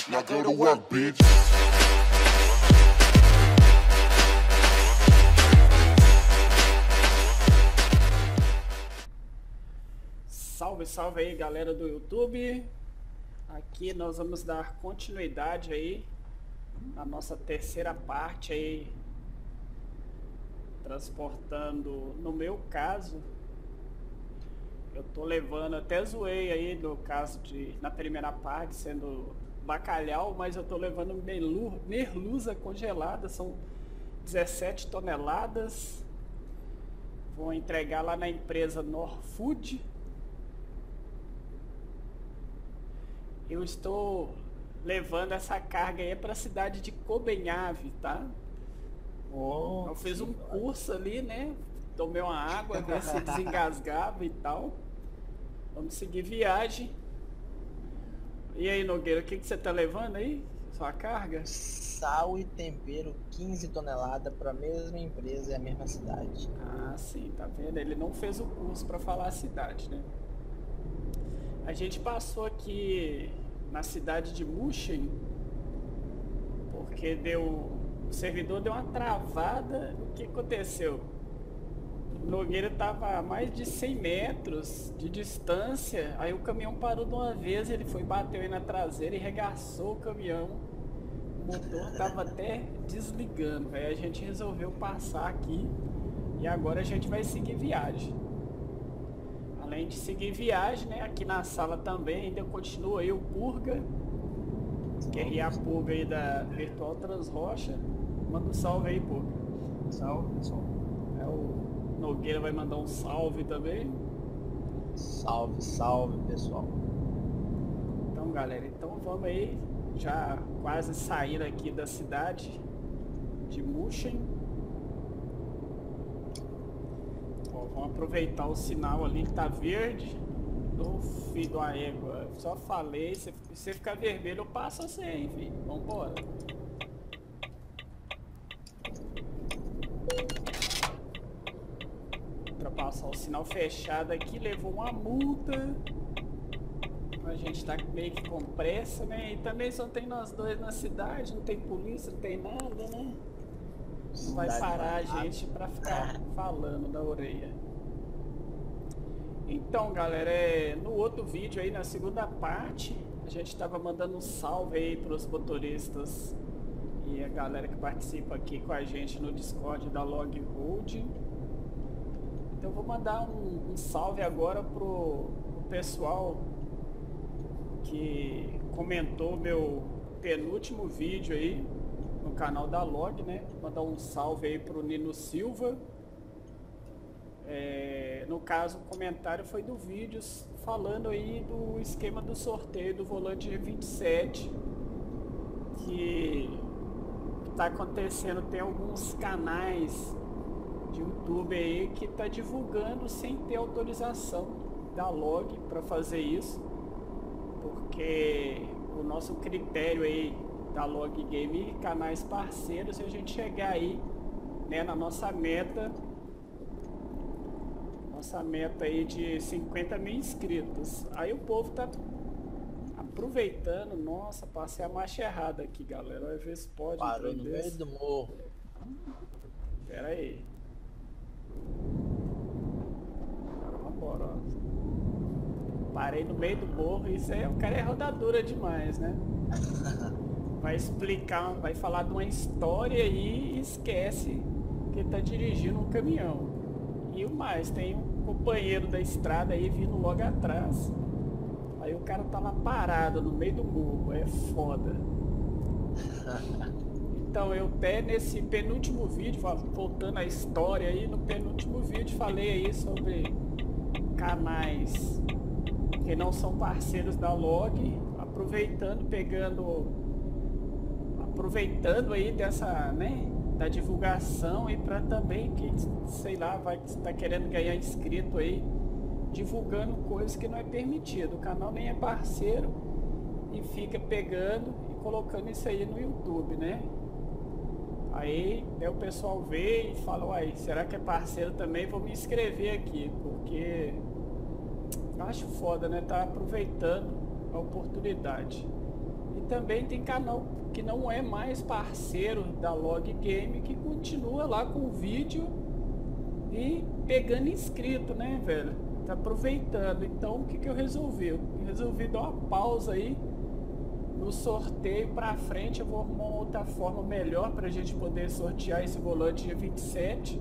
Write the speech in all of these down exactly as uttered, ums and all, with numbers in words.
Now go to work, bitch. Salve, salve aí, galera do YouTube. Aqui nós vamos dar continuidade aí na nossa terceira parte aí, transportando, no meu caso, eu tô levando, até zoei aí no caso de, na primeira parte, sendo bacalhau, mas eu tô levando merlu, merluza congelada, são dezessete toneladas, vou entregar lá na empresa Norfood. Eu estou levando essa carga aí para a cidade de Cobenhave, tá? Oh, eu fiz um curso ali, né? Tomei uma água, ver se desengasgava e tal. Vamos seguir viagem. E aí, Nogueira, o que, que você tá levando aí? Sua carga? Sal e tempero, quinze toneladas para a mesma empresa e a mesma cidade. Ah, sim, tá vendo? Ele não fez o curso para falar a cidade, né? A gente passou aqui na cidade de Muchen, porque deu, o servidor deu uma travada. O que aconteceu? O Nogueira estava a mais de cem metros de distância, aí o caminhão parou de uma vez, ele foi, bateu aí na traseira e regaçou o caminhão. O motor estava até desligando, aí a gente resolveu passar aqui e agora a gente vai seguir viagem. Além de seguir viagem, né, aqui na sala também ainda continua aí o Purga, que é a Purga aí da Virtual Transrocha. Manda um salve aí, Purga. Salve, pessoal. É, o Nogueira vai mandar um salve também. Salve, salve, pessoal. Então, galera, então vamos aí, já quase saindo aqui da cidade de Muchen. Vamos aproveitar o sinal ali que tá verde. Do filho de uma égua. Só falei, se você ficar vermelho eu passo você, hein, filho. Vambora. Ultrapassar o sinal fechado aqui, levou uma multa. A gente tá meio que com pressa, né? E também só tem nós dois na cidade, não tem polícia, não tem nada, né? Não vai parar a gente pra ficar falando na orelha. Então, galera, é, no outro vídeo aí, na segunda parte, a gente estava mandando um salve aí para os motoristas e a galera que participa aqui com a gente no Discord da Log Road. Então, vou mandar um, um salve agora pro pessoal que comentou meu penúltimo vídeo aí no canal da Log, né? Vou mandar um salve aí pro Nino Silva. É, no caso, o comentário foi do vídeo falando aí do esquema do sorteio do volante G vinte e sete que está acontecendo. Tem alguns canais de YouTube aí que tá divulgando sem ter autorização da Log para fazer isso, porque o nosso critério aí da Log Game e canais parceiros, se a gente chegar aí, né, na nossa meta Nossa meta aí de cinquenta mil inscritos. Aí o povo tá aproveitando. Nossa, passei a marcha errada aqui, galera. Vai ver se pode. Parou no meio do morro. Pera aí. Agora vambora, ó. Parei no meio do morro. Isso aí, o cara é rodadura demais, né? Vai explicar, vai falar de uma história aí e esquece que tá dirigindo um caminhão. E o mais, tem um companheiro da estrada aí vindo logo atrás. Aí o cara tá lá parado no meio do morro, é foda. Então eu até nesse penúltimo vídeo, voltando à história aí, no penúltimo vídeo falei aí sobre canais que não são parceiros da Log, aproveitando, pegando, aproveitando aí dessa, né? Da divulgação e para também quem, sei lá, vai estar querendo ganhar inscrito aí, divulgando coisas que não é permitido. O canal nem é parceiro e fica pegando e colocando isso aí no YouTube, né? Aí, né, o pessoal vê e fala, uai, será que é parceiro também? Vou me inscrever aqui, porque eu acho foda, né? Tá aproveitando a oportunidade. também tem canal que não é mais parceiro da Log Game, que continua lá com o vídeo e pegando inscrito, né, velho? Tá aproveitando. Então, o que que eu resolvi? Eu resolvi dar uma pausa aí no sorteio pra frente. Eu vou arrumar uma outra forma melhor pra gente poder sortear esse volante dia vinte e sete.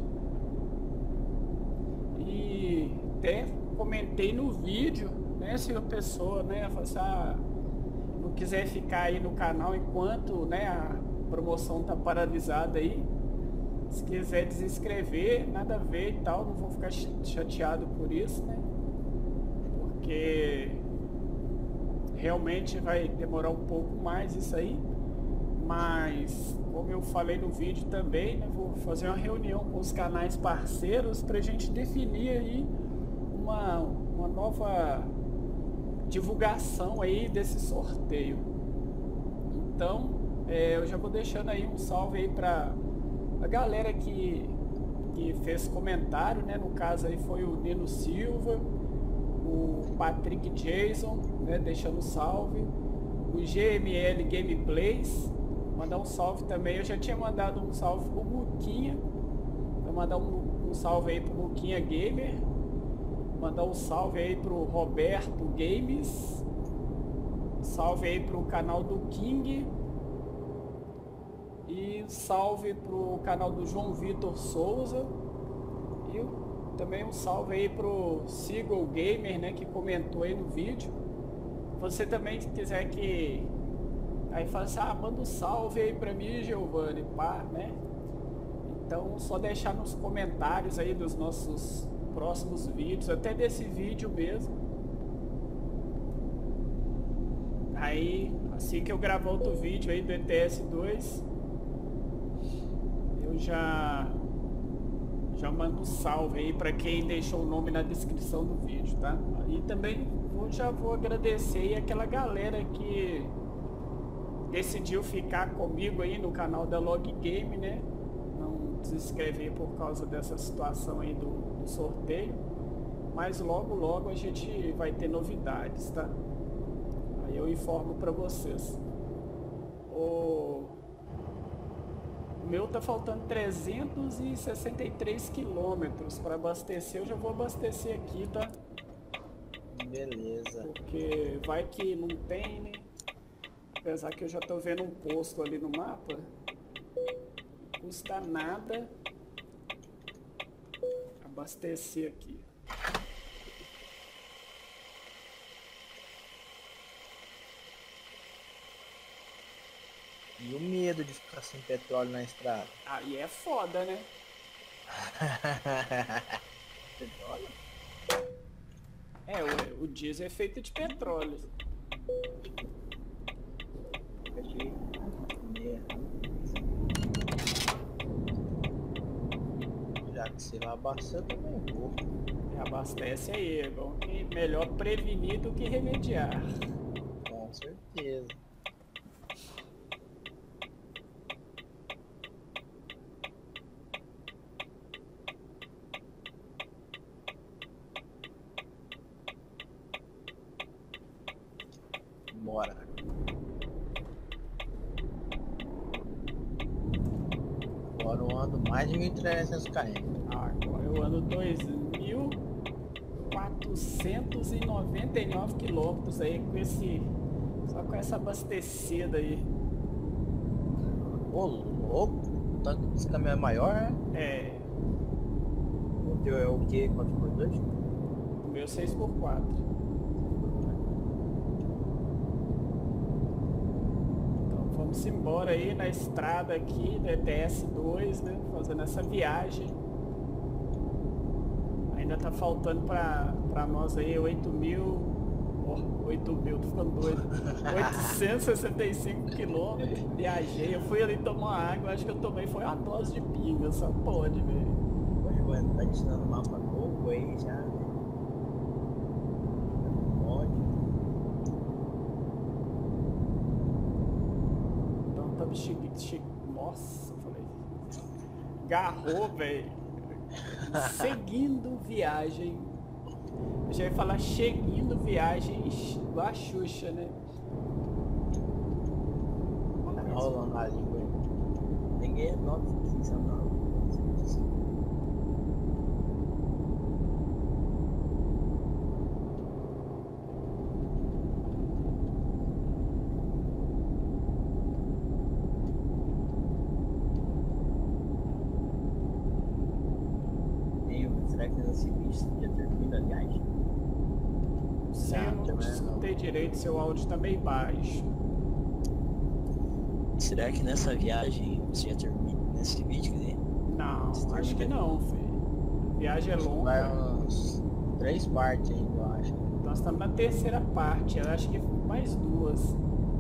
E até comentei no vídeo, né, se a pessoa, né, assim, ah, não quiser ficar aí no canal enquanto, né, a promoção tá paralisada aí, se quiser desinscrever, nada a ver e tal, não vou ficar chateado por isso, né, porque realmente vai demorar um pouco mais isso aí, mas como eu falei no vídeo também, né, vou fazer uma reunião com os canais parceiros pra gente definir aí uma, uma nova divulgação aí desse sorteio. Então, é, eu já vou deixando aí um salve aí pra a galera que, que fez comentário, né? No caso aí foi o Nino Silva, o Patrick Jason, né? Deixando salve, o G M L Gameplays, mandar um salve também. Eu já tinha mandado um salve pro Muquinha, vou mandar um, um salve aí pro Muquinha Gamer. Mandar um salve aí pro Roberto Games, salve aí pro canal do King e salve pro canal do João Vitor Souza e também um salve aí pro Seagull Gamer, né, que comentou aí no vídeo. Você também, se quiser que aí fala assim, ah, manda um salve aí pra mim, Giovanni, pá, né? Então só deixar nos comentários aí dos nossos próximos vídeos, até desse vídeo mesmo. Aí, assim que eu gravar outro vídeo aí do E T S dois, eu já já mando um salve aí para quem deixou o nome na descrição do vídeo, tá? E também eu já vou agradecer aí aquela galera que decidiu ficar comigo aí no canal da Log Game, né? Não se inscrever por causa dessa situação aí do do sorteio, mas logo logo a gente vai ter novidades, tá? Aí eu informo para vocês. O... o meu tá faltando trezentos e sessenta e três quilômetros para abastecer. Eu já vou abastecer aqui, tá? Beleza. Porque vai que não tem, né? Apesar que eu já tô vendo um posto ali no mapa, não custa nada abastecer aqui. E o medo de ficar sem petróleo na estrada? Aí é foda, né? Petróleo? É, o, o diesel é feito de petróleo. Já que se lá abastecer, eu também vou. Abastece aí, é bom que melhor prevenir do que remediar. Com certeza. Bora. Agora eu ando mais de mil e trezentos quilômetros. Agora eu ando dois mil quatrocentos e noventa e nove quilômetros aí com esse, só com essa abastecida aí. Ô louco, o tanque desse caminhão é maior, né? É. O teu é o que? quatro por dois? O meu seis por quatro. Então vamos embora aí na estrada aqui da E T S dois, né? Fazendo essa viagem. Ainda tá faltando pra, pra nós aí oito mil, oh, oito mil, tô ficando doido, oitocentos e sessenta e cinco quilômetros, viajei, eu fui ali tomar água, acho que eu tomei foi uma dose de pinga, só pode, velho. Hoje o Giovanni tá tirando mapa novo aí já, né? Pode. Então tá chegando, che... nossa, eu falei, garrou, velho. Seguindo viagem. Eu já ia falar seguindo viagem igual a Xuxa, né? rolando a língua. Ninguém é nota sensacional. Será que nesse vídeo já termina a viagem? Sei, eu não escutei direito, seu áudio tá meio baixo. Será que nessa viagem você já termina nesse vídeo? Quer dizer, Não, você acho que termina? não, filho. A viagem é Vai longa. uns três partes ainda, eu acho. Nós estamos na terceira parte, eu acho que mais duas.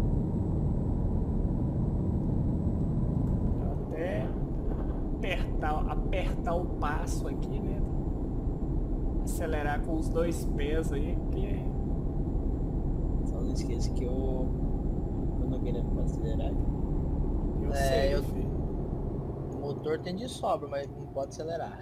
Até apertar, apertar o passo aqui, né? Acelerar com os dois pés aí, porque Só não esqueça que eu, eu não quero pra acelerar. eu É, sei, eu- filho. O motor tem de sobra, mas não pode acelerar.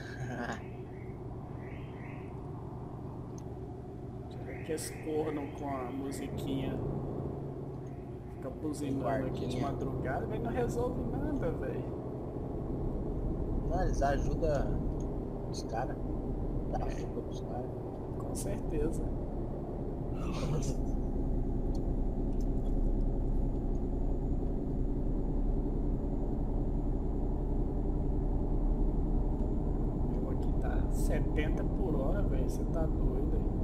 Que eles cornam com a musiquinha. Fica buzinando aqui de Guardinha. madrugada, mas não resolve nada, velho. Não, eles ajudam os caras. Dá fuga pros caras. Com certeza. Meu aqui tá setenta por hora, velho. Você tá doido aí.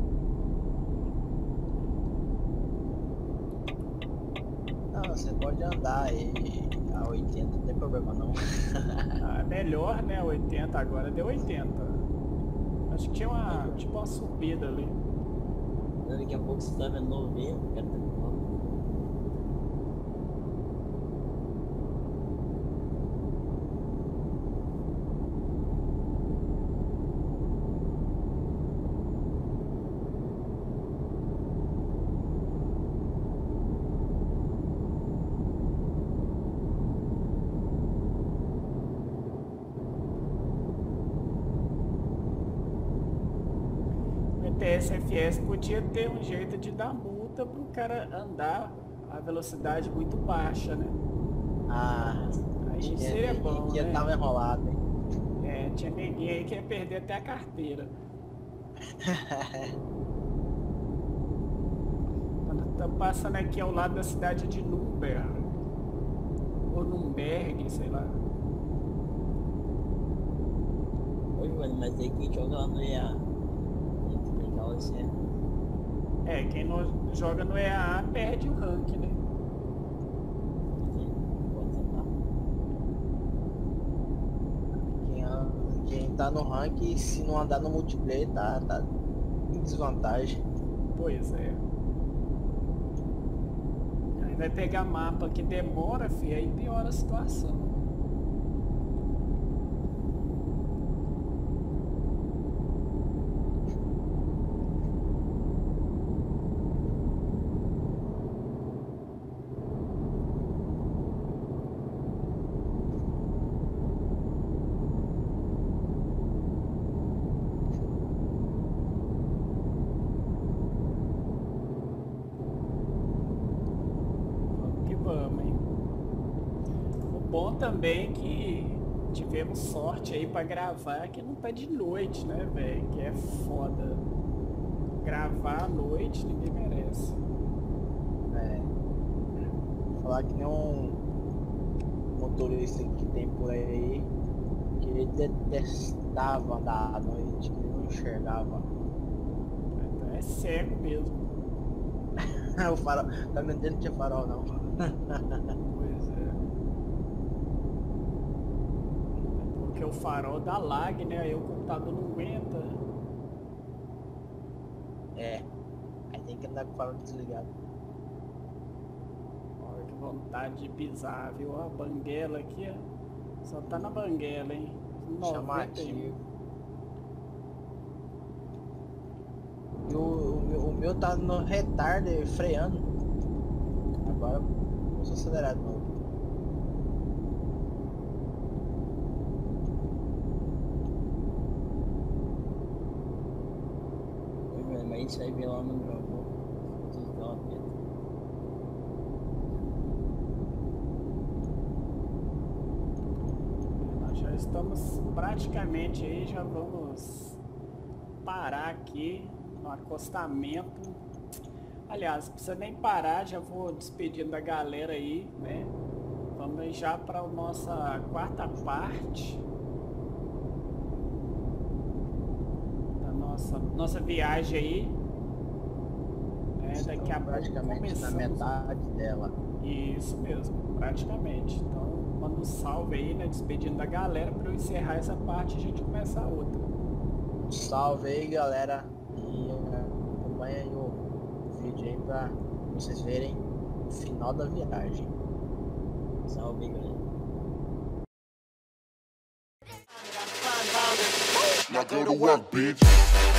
Não, você pode andar aí a oitenta, não tem problema não. Ah, melhor, né? oitenta agora deu oitenta. Acho que tinha uma, tipo uma subida ali. Daqui a pouco você tá vendo noventa, cara. Tá com O T S F S podia ter um jeito de dar multa pro cara andar a velocidade muito baixa, né? Ah, Aí tinha seria neguinho bom, que né? tava enrolado, hein? É, tinha neguinho aí que ia perder até a carteira. Quando tá passando aqui ao lado da cidade de Nürnberg. Ou Nürnberg, sei lá. Oi, mano, mas aí quem joga lá no E A. Muito legal assim. É, quem não joga no E A A perde o rank, né? Pode tentar. Quem, an- quem tá no ranking, se não andar no multiplayer, tá, tá em desvantagem. Pois é. Aí vai pegar mapa que demora, fi, aí piora a situação. Vamos que vamos, hein? O bom também é que tivemos sorte aí pra gravar que não tá de noite, né, velho? Que é foda. Gravar à noite ninguém merece. É. Falar que nem um motorista que tem por aí que ele detestava andar à noite, que ele não enxergava. Então é cego mesmo. O farol, o caminhão dele não tinha farol não. Pois é. Porque o farol dá lag, né? Aí o computador não aguenta. É. Aí tem que andar com o farol desligado. Olha que vontade de pisar, viu? A banguela aqui, ó. Só tá na banguela, hein? noventa e um. Chamativo. E o, o, meu, o meu tá no retardo, freando. Agora começou a acelerar de novo. Oi, mano, mas isso aí vem lá no jogo. Tudo dá uma pena. estamos praticamente aí, já vamos parar aqui no acostamento. Aliás, não precisa nem parar, já vou despedindo da galera aí, né? Vamos já para a nossa quarta parte da nossa, nossa viagem aí. É, daqui a pouco praticamente na começamos. metade dela. Isso mesmo, praticamente. Então, manda um salve aí, né? Despedindo da galera para eu encerrar essa parte e a gente começa a outra. Salve aí, galera. E uh, acompanha aí o, o vídeo aí pra vocês verem o final da viagem. Salve, galera. Now go to work, bitch.